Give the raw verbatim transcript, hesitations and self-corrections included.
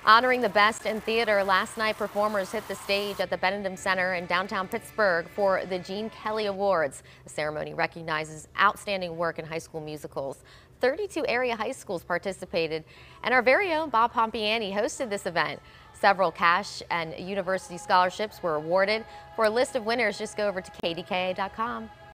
Honoring the best in theater, last night performers hit the stage at the Benedum Center in downtown Pittsburgh for the Gene Kelly Awards. The ceremony recognizes outstanding work in high school musicals. thirty-two area high schools participated, and our very own Bob Pompiani hosted this event. Several cash and university scholarships were awarded. For a list of winners, just go over to K D K A dot com.